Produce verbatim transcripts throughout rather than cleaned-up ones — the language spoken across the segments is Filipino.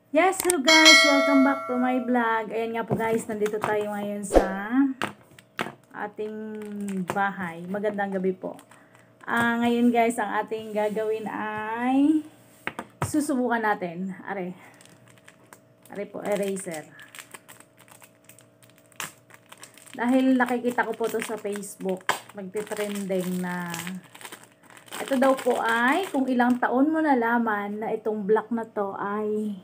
Yes, hello guys! Welcome back to my vlog. Ayan nga po guys, nandito tayo ngayon sa ating bahay. Magandang gabi po. Ah, ngayon guys, ang ating gagawin ay susubukan natin. Are. Are po, eraser. Dahil nakikita ko po to sa Facebook, magti-trending na ito daw po ay kung ilang taon mo nalaman na itong black na to ay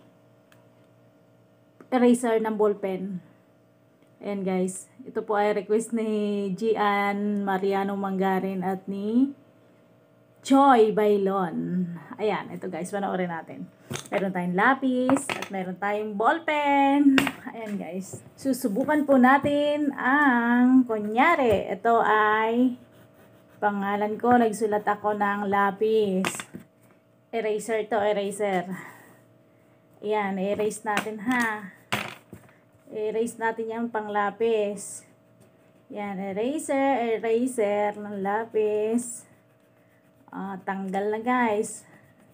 eraser ng ballpen. Ayan guys. Ito po ay request ni Gian Mariano Mangarin at ni Joy Bailon. Ayan. Ito guys. Panoorin natin. Meron tayong lapis at meron tayong ballpen. Ayan guys. Susubukan po natin ang kunyari. Ito ay pangalan ko. Nagsulat ako ng lapis. Eraser to. Eraser. Ayan. Erase natin ha. Erase natin yung panglapis. Yan, eraser, eraser ng lapis. Ah, tanggal na guys.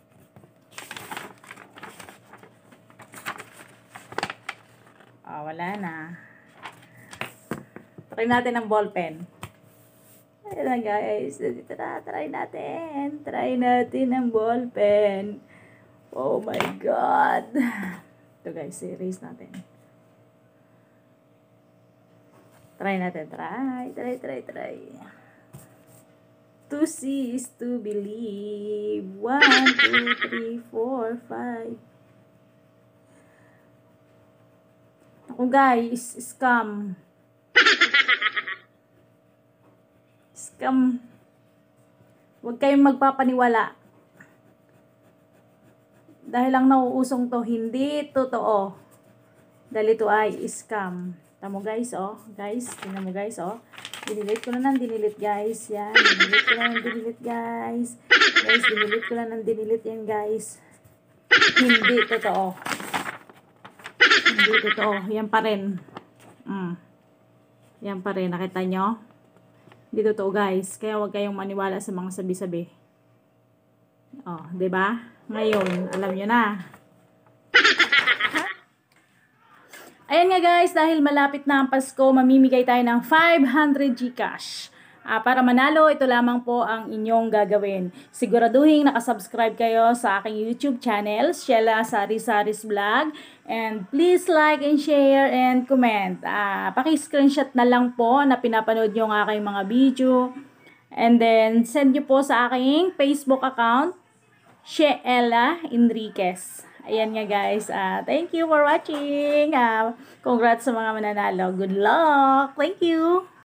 Ah, wala na. Try natin ang ballpen. Ayan na guys. Dito na, try natin. Try natin ang ballpen. Oh my God. Ito guys, erase natin. Try natin. Try. Try, try, try. To see is to believe. One, two, three, four, five. Ako guys, scam. Scam. Huwag kayong magpapaniwala. Dahil lang nauusong to, hindi totoo. Dahil ito ay scam. Tamo guys, oh. Guys, tingnan mo guys, oh. Dinilit ko na ng dinilit guys. Yan, dinilit ko na ng dinilit guys. Guys, dinilit ko na ng dinilit yan guys. Hindi totoo. Hindi totoo. Yan pa rin. Mm. Yan pa rin. Nakita nyo? Hindi totoo guys. Kaya huwag kayong maniwala sa mga sabi-sabi. Oh, 'di ba? Ngayon, alam nyo na. Ayan nga guys, dahil malapit na ang Pasko, mamimigay tayo ng five hundred Gcash. Uh, para manalo, ito lamang po ang inyong gagawin. Siguraduhin nakasubscribe kayo sa aking YouTube channel, Sheila Sari-Saris Vlog. And please like and share and comment. Uh, Paki-screenshot na lang po na pinapanood nyo ang aking mga video. And then, send nyo po sa aking Facebook account, Sheila Enriquez. Ayan nga guys. Uh, thank you for watching. Uh, congrats sa mga mananalo. Good luck. Thank you.